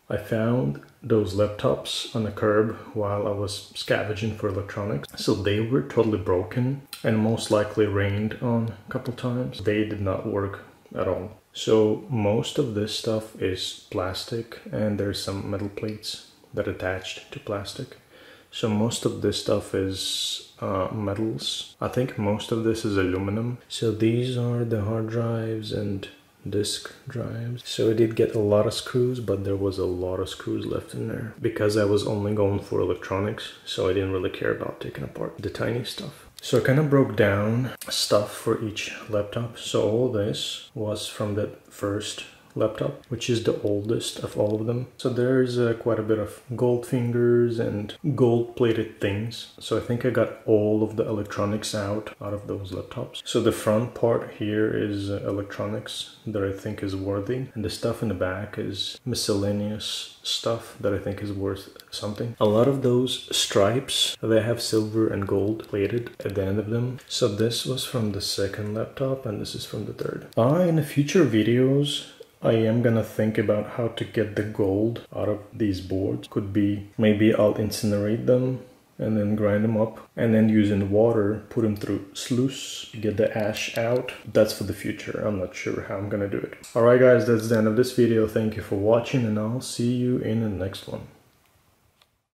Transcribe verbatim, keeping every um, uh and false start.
I found those laptops on the curb while I was scavenging for electronics. So they were totally broken and most likely rained on a couple times. They did not work at all. So most of this stuff is plastic and there's some metal plates that attached to plastic. So most of this stuff is uh, metals. I think most of this is aluminum. So these are the hard drives and disk drives. So I did get a lot of screws, but there was a lot of screws left in there because I was only going for electronics, so I didn't really care about taking apart the tiny stuff. So I kind of broke down stuff for each laptop. So all this was from the first laptop, which is the oldest of all of them. So there's uh, quite a bit of gold fingers and gold plated things. So I think I got all of the electronics out out of those laptops. So the front part here is uh, electronics that I think is worthy, and the stuff in the back is miscellaneous stuff that I think is worth something. A lot of those stripes, they have silver and gold plated at the end of them. So this was from the second laptop and this is from the third. Uh, in the future videos, I am gonna think about how to get the gold out of these boards. Could be maybe I'll incinerate them and then grind them up and then using water put them through sluice, get the ash out. That's for the future. I'm not sure how I'm gonna do it. Alright guys, that's the end of this video. Thank you for watching and I'll see you in the next one.